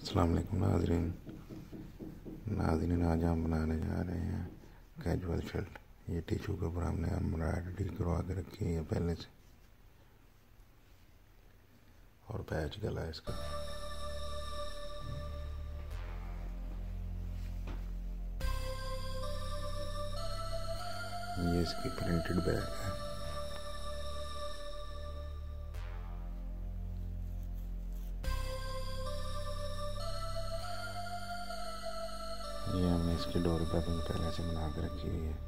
अस्सलाम वालेकुम नाज़रीन, आज हम बनाने जा रहे हैं कैजुअल शर्ट। ये टिशू के ऊपर हमने एम्ब्रॉयडरी करवा के रखी है पहले से, और पैच गला है इसका। ये इसकी प्रिंटेड बैग है। ये हमने इसकी डोरी पैकिंग पहले से बना के रखी हुई है।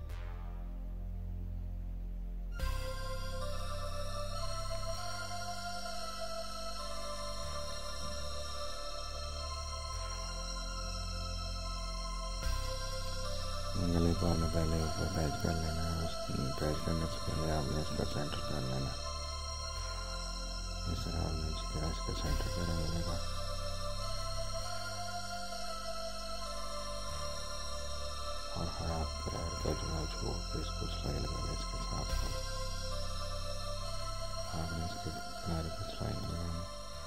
गले को आपने पहले ऊपर पैच कर लेना है। उस पैच करने से पहले आपने इसका सेंटर कर लेना। इस तरह आपने इसका सेंटर कर लेगा। और हाथ पैर का जो है छोड़ के इसको सिलाई लगा लें। इसके साथ साथ आपने इसके किनारे पर सिलाई लगाना।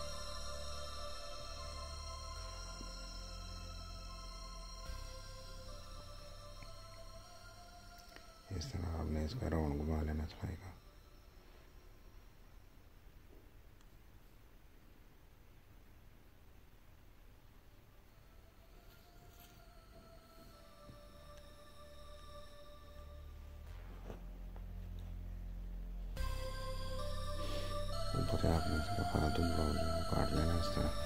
इस तरह आपने इसका राउंड घुमा लेना सिलाई का। ऊपर से आपने इसका खातून ब्लाउज जो है काट लेना इस तरह।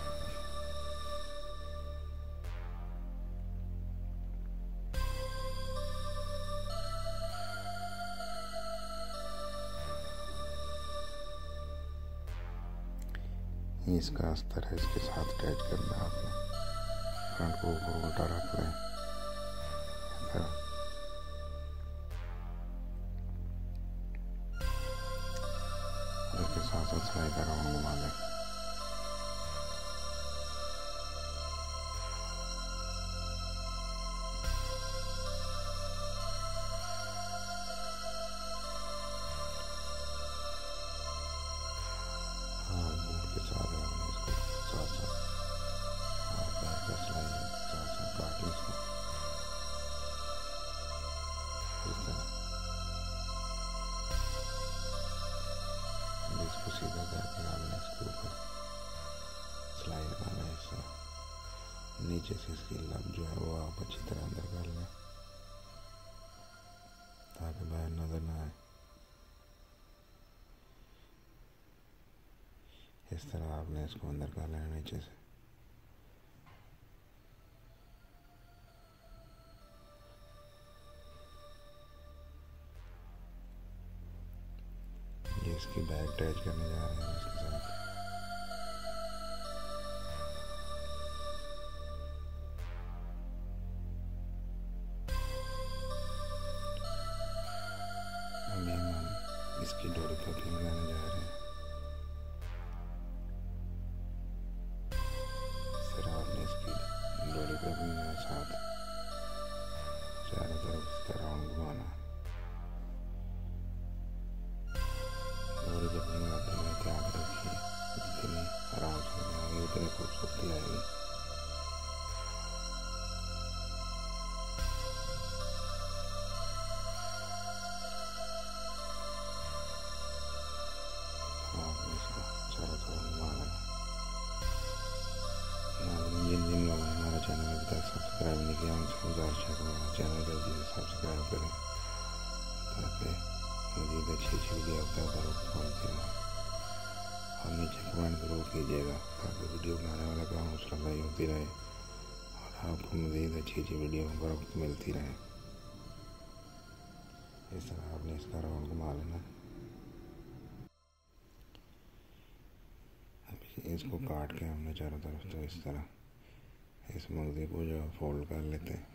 इसका अस्तर है, इसके साथ अटैच करना है आपने। फ्रंट को ऊपर उल्टा रख लें। इसके साथ साथ सिलाई का राउंड घुमा लें। के साथ आपने इसको साथ साथ पैर का सिलाई साथ साथ काट लें इसको इस तरह। इसको सीधा करके आपने इसके ऊपर सिलाई लगाना है। इस तरह नीचे से इसकी लब जो है वो आप अच्छी तरह अंदर कर लें ताकि बाहर नज़र ना आए। इस तरह आपने इसको अंदर कर लेना नीचे से। ये इसकी बैग अटैच करने जा रहे हैं इसके साथ। अभी हम इसकी डोरी पैकिंग लगाने जा रहे हैं। आपने इसकी डोरी पैकिंग के साथ चारों तरफ इसका राउंड घुमाना। डोरी पैकिंग लगाते हुए ध्यान रखिए, जितनी आराम से लगाएंगे उतनी खूबसूरती आएगी। आपने इसको चारों तरफ घुमाना। जिन जिन लोगों ने हमारा चैनल अभी तक सब्सक्राइब नहीं किया उनसे गुजारिश है कि हमारा चैनल जल्दी से सब्सक्राइब करें ताकि मज़ीद अच्छी अच्छी वीडियो आप तक पहुँचती रहे। और नीचे कमेंट ज़रूर कीजिएगा ताकि वीडियो बनाने वाले का हौसला अफजाई होती रहे और आपको मज़ीद अच्छी अच्छी वीडियो पर मिलती रहे। इस तरह आपने इसका राउंड घुमा लेना। अभी इसको काट के हमने चारों तरफ तो इस तरह इस मगज़े को जो फोल्ड कर लेते हैं।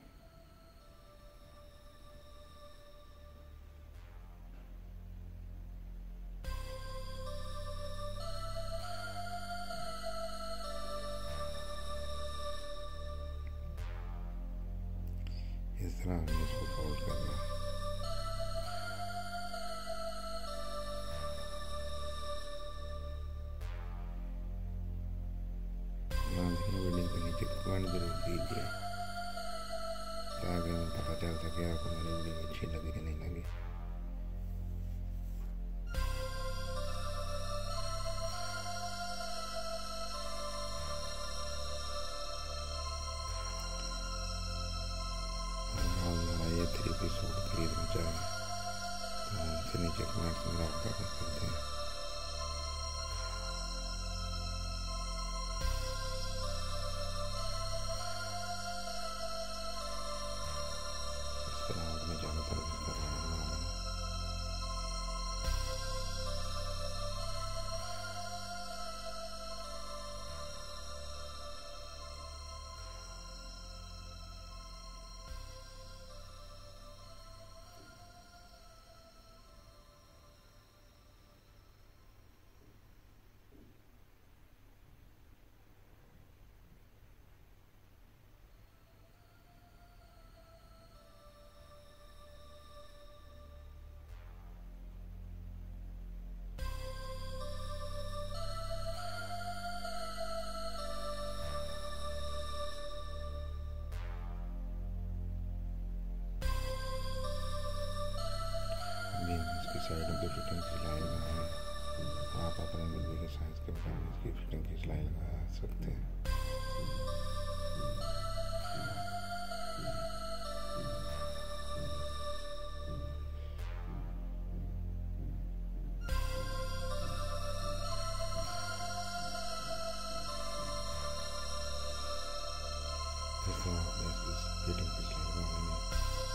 इस तरह हमने इसको फोल्ड करना है। वीडियो के नीचे कमेंट ज़रूर कीजिए ताकि हमें पता चल सके आपको मेरी वीडियो अच्छी लगी कि नहीं लगी। ये 3 पीस सूट खरीदना चाहें तो हमसे नीचे कमेंट्स में रब्ता कर सकते हैं। इसके अलावा मैं ज़्यादातर इसका बना लूँ। इसकी साइड में फिटिंग की सिलाई लगाएं। आप अपने बिजली के साइज के मुताबिक इसकी फिटिंग की सिलाई लगा सकते हैं। इस तरह आपने इसकी फिटिंग की सिलाई लगानी है।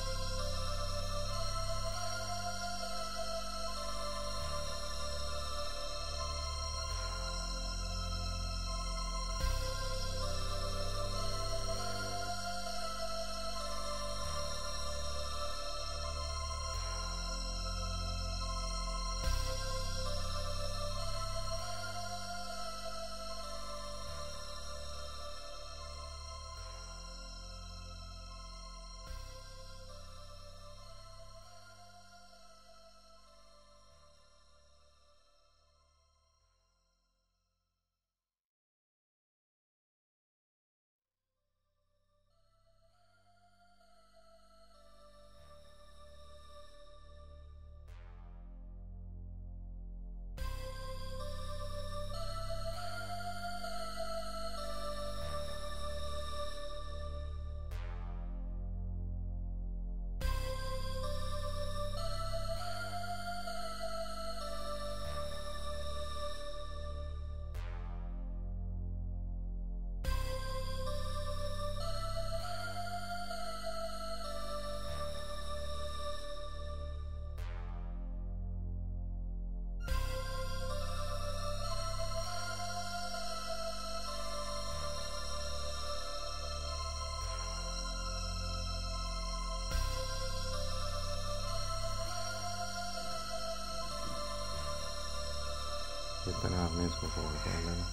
इस तरह आपने इसको फोल्ड कर लेना।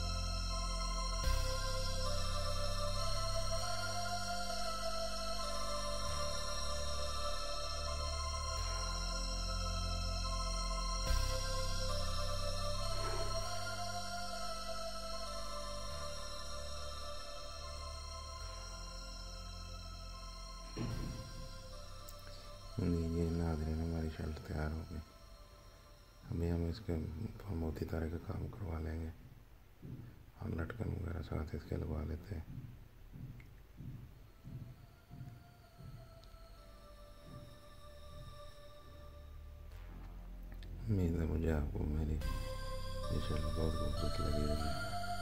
ये नाज़रीन हमारी शर्ट तैयार हो गई। अभी हम इसके मोती तारे का काम करवा लेंगे और लटकन वगैरह साथ इसके लगवा लेते हैं। उम्मीद है मुझे आपको मेरी ये शर्ट बहुत खूबसूरत लगी होगी।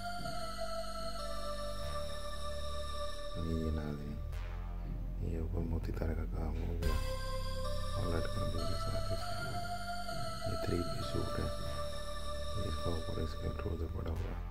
ये नाज़रीन ये ऊपर मोती तारे का काम हो गया और लटकन भी के साथ इसके। ये 3 पीस सूट है, इसका ऊपर इसके ट्राउज़र पड़ा हुआ है।